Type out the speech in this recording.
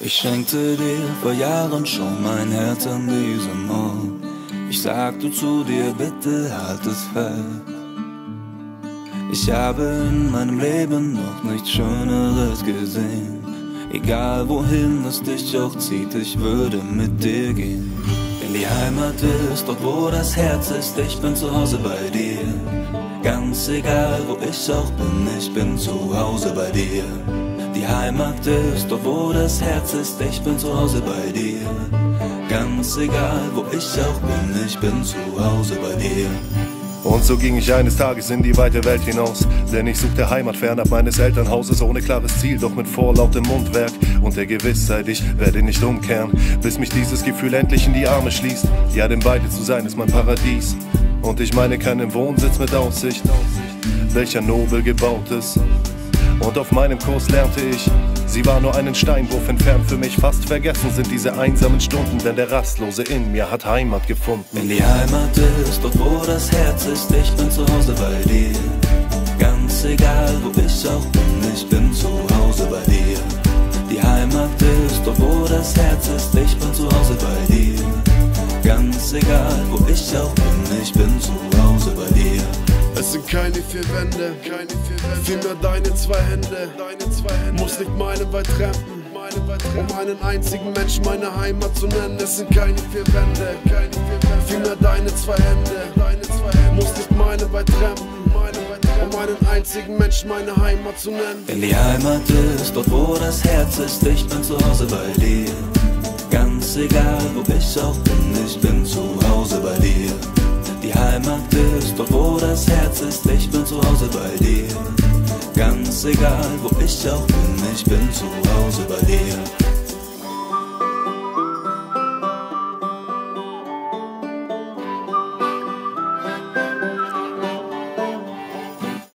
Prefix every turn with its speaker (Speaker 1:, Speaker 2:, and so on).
Speaker 1: Ich schenkte dir vor Jahren schon mein Herz an diesem Ort. Ich sagte zu dir, bitte halt es fest. Ich habe in meinem Leben noch nichts Schöneres gesehen. Egal wohin es dich auch zieht, ich würde mit dir gehen. Denn die Heimat ist dort, wo das Herz ist, ich bin zu Hause bei dir. Ganz egal, wo ich auch bin, ich bin zu Hause bei dir. Die Heimat ist dort, wo das Herz ist, ich bin zu Hause bei dir. Ganz egal, wo ich auch bin, ich bin zu Hause bei dir.
Speaker 2: Und so ging ich eines Tages in die weite Welt hinaus, denn ich suchte Heimat fernab meines Elternhauses, ohne klares Ziel, doch mit vorlautem Mundwerk und der Gewissheit, ich werde nicht umkehren, bis mich dieses Gefühl endlich in die Arme schließt. Ja, denn bei dir zu sein ist mein Paradies, und ich meine keinen Wohnsitz mit Aussicht, welcher nobel gebaut ist. Und auf meinem Kurs lernte ich, sie war nur einen Steinwurf entfernt. Für mich fast vergessen sind diese einsamen Stunden, denn der Rastlose in mir hat Heimat gefunden.
Speaker 1: Denn die Heimat ist dort, wo das Herz ist, ich bin zu Hause bei dir. Ganz egal, wo ich auch bin, ich bin zu Hause bei dir. Die Heimat ist dort, wo das Herz ist, ich bin zu Hause bei dir. Ganz egal, wo ich auch bin, ich bin zu Hause bei dir.
Speaker 3: Es sind keine vier Wände, vielmehr deine zwei Hände. Muss nicht meilenweit trampen, um einen einzigen Menschen meine Heimat zu nennen. Es sind keine vier Wände, vielmehr deine zwei Hände. Muss nicht meilenweit trampen, um einen einzigen Menschen meine Heimat zu nennen.
Speaker 1: Denn die Heimat ist dort, wo das Herz ist, ich bin zu Hause bei dir. Ganz egal, wo ich auch bin, ich bin zu Hause bei dir. Die Heimat ist dort, wo das Herz ist, ich bin zu Hause bei dir. Ganz egal, wo ich auch bin, ich bin zu Hause bei dir.